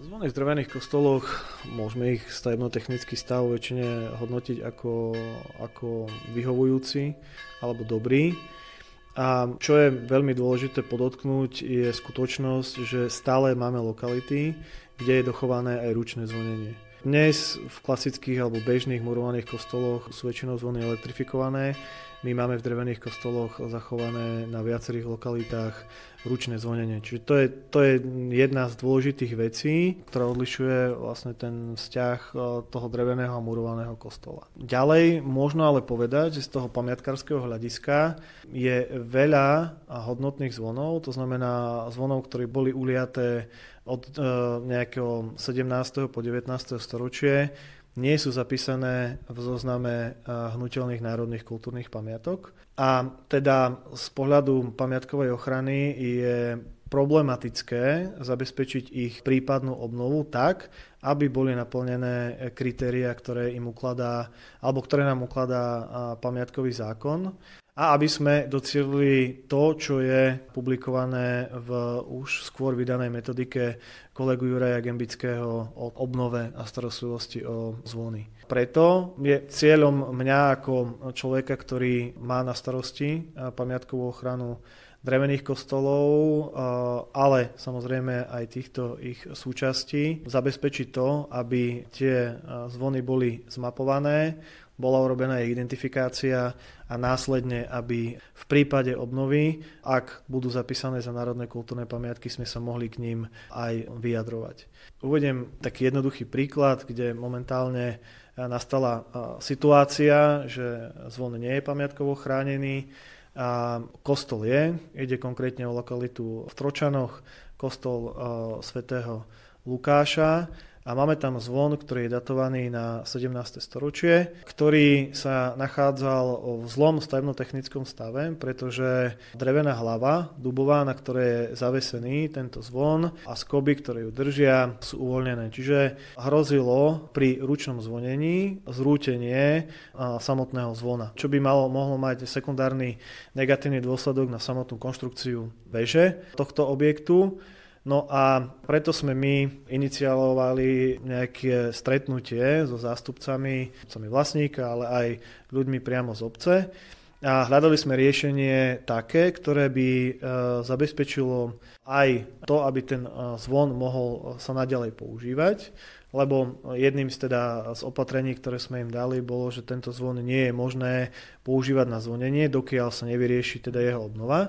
Zvony v drevených kostoloch, môžeme ich stavebno-technický stav väčšine hodnotiť ako vyhovujúci alebo dobrý. A čo je veľmi dôležité podotknúť, je skutočnosť, že stále máme lokality, kde je dochované aj ručné zvonenie. Dnes v klasických alebo bežných murovaných kostoloch sú väčšinou zvony elektrifikované. My máme v drevených kostoloch zachované na viacerých lokalitách ručné zvonenie. Čiže to je jedna z dôležitých vecí, ktorá odlišuje vlastne ten vzťah toho dreveného a murovaného kostola. Ďalej možno ale povedať, že z toho pamiatkárskeho hľadiska je veľa hodnotných zvonov, to znamená zvonov, ktoré boli uliaté od nejakého 17. po 19. storočie, nie sú zapísané v zozname hnuteľných národných kultúrnych pamiatok. A teda z pohľadu pamiatkovej ochrany je problematické zabezpečiť ich prípadnú obnovu tak, aby boli naplnené kritériá, ktoré nám ukladá pamiatkový zákon. A aby sme docielili to, čo je publikované v už skôr vydanej metodike kolegu Juraja Gembického o obnove a starostlivosti o zvony. Preto je cieľom mňa ako človeka, ktorý má na starosti pamiatkovú ochranu drevených kostolov, ale samozrejme aj týchto ich súčastí, zabezpečiť to, aby tie zvony boli zmapované, bola urobená ich identifikácia a následne, aby v prípade obnovy, ak budú zapísané za národné kultúrne pamiatky, sme sa mohli k ním aj vyjadrovať. Uvediem taký jednoduchý príklad, kde momentálne nastala situácia, že zvon nie je pamiatkovo chránený, a kostol ide konkrétne o lokalitu v Tročanoch, kostol svätého Lukáša. A máme tam zvon, ktorý je datovaný na 17. storočie, ktorý sa nachádzal v zlom stavebno-technickom stave, pretože drevená hlava, dubová, na ktorej je zavesený tento zvon a skoby, ktoré ju držia, sú uvoľnené. Čiže hrozilo pri ručnom zvonení zrútenie samotného zvona, čo by mohlo mať sekundárny negatívny dôsledok na samotnú konštrukciu veže tohto objektu. No a preto sme my iniciovali nejaké stretnutie so zástupcami vlastníka, ale aj ľuďmi priamo z obce. A hľadali sme riešenie také, ktoré by zabezpečilo aj to, aby ten zvon mohol sa naďalej používať, lebo jedným z opatrení, ktoré sme im dali, bolo, že tento zvon nie je možné používať na zvonenie, dokiaľ sa nevyrieši teda jeho obnova.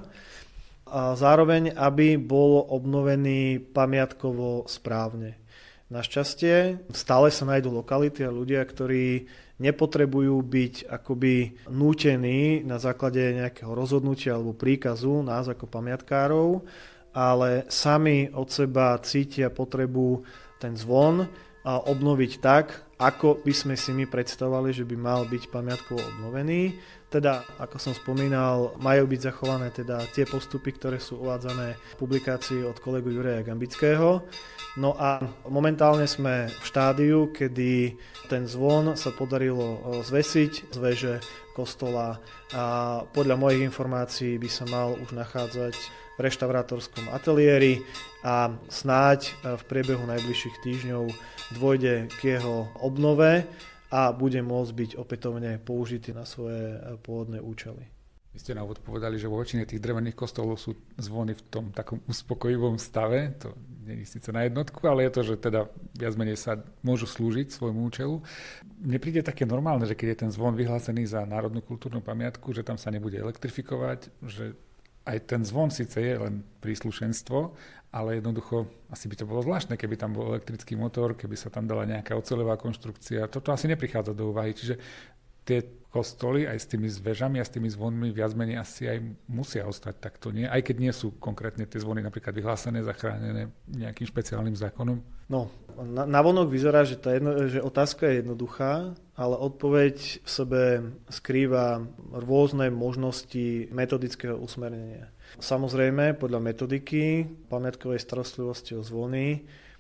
A zároveň, aby bol obnovený pamiatkovo správne. Našťastie stále sa nájdú lokality a ľudia, ktorí nepotrebujú byť akoby nútení na základe nejakého rozhodnutia alebo príkazu nás ako pamiatkárov, ale sami od seba cítia potrebu ten zvon obnoviť tak, ako by sme si my predstavovali, že by mal byť pamiatkovo obnovený. Teda, ako som spomínal, majú byť zachované teda tie postupy, ktoré sú uvádzané v publikácii od kolegu Juraja Gambického. No a momentálne sme v štádiu, kedy ten zvon sa podarilo zvesiť z veže kostola a podľa mojich informácií by sa mal už nachádzať v reštaurátorskom ateliéri a snáď v priebehu najbližších týždňov dôjde k jeho obnove a bude môcť byť opätovne použitý na svoje pôvodné účely. Vy ste na úvod povedali, že vo väčšine tých drevených kostolov sú zvony v tom takom uspokojivom stave. To nie je síce na jednotku, ale je to, že teda viac menej sa môžu slúžiť svojmu účelu. Mne príde také normálne, že keď je ten zvon vyhlásený za národnú kultúrnu pamiatku, že tam sa nebude elektrifikovať, že aj ten zvon síce je len príslušenstvo, ale jednoducho asi by to bolo zvláštne, keby tam bol elektrický motor, keby sa tam dala nejaká oceľová konštrukcia. Toto asi neprichádza do úvahy. Čiže tie kostoly aj s tými vežami a s tými zvonmi viac menej asi aj musia ostať takto, nie? Aj keď nie sú konkrétne tie zvony napríklad vyhlásené, zachránené nejakým špeciálnym zákonom. No, navonok vyzerá, že otázka je jednoduchá, ale odpoveď v sebe skrýva rôzne možnosti metodického usmernenia. Samozrejme, podľa metodiky pamiatkovej starostlivosti o zvony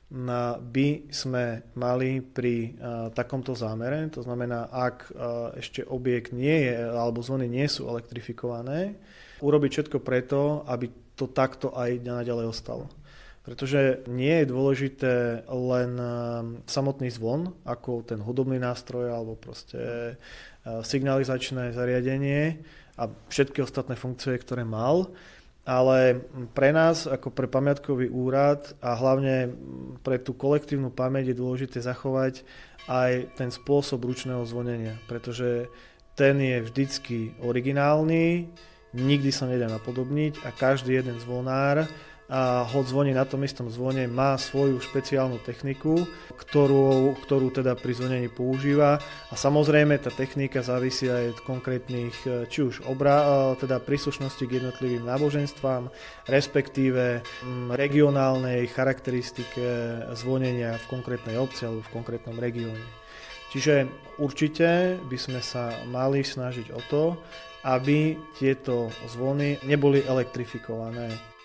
by sme mali pri takomto zámere, to znamená, ak ešte objekt nie je, alebo zvony nie sú elektrifikované, urobiť všetko preto, aby to takto aj naďalej ostalo. Pretože nie je dôležité len samotný zvon, ako ten hudobný nástroj alebo proste signalizačné zariadenie a všetky ostatné funkcie, ktoré mal, ale pre nás, ako pre pamiatkový úrad a hlavne pre tú kolektívnu pamäť je dôležité zachovať aj ten spôsob ručného zvonenia, pretože ten je vždycky originálny, nikdy sa nedá napodobniť a každý jeden zvonár a hoď zvoní na tom istom zvone, má svoju špeciálnu techniku, ktorú teda pri zvonení používa a samozrejme tá technika závisí aj od konkrétnych či už teda príslušnosti k jednotlivým náboženstvám, respektíve regionálnej charakteristike zvonenia v konkrétnej obci alebo v konkrétnom regióne. Čiže určite by sme sa mali snažiť o to, aby tieto zvony neboli elektrifikované.